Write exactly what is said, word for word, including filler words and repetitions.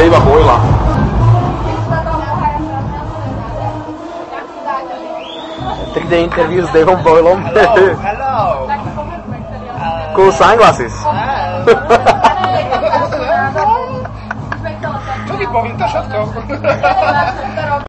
iba Boyla. tri dé interview s Davom Boylom. Hello, hello. Cool sunglasses. Čo ti poviem, to všetko.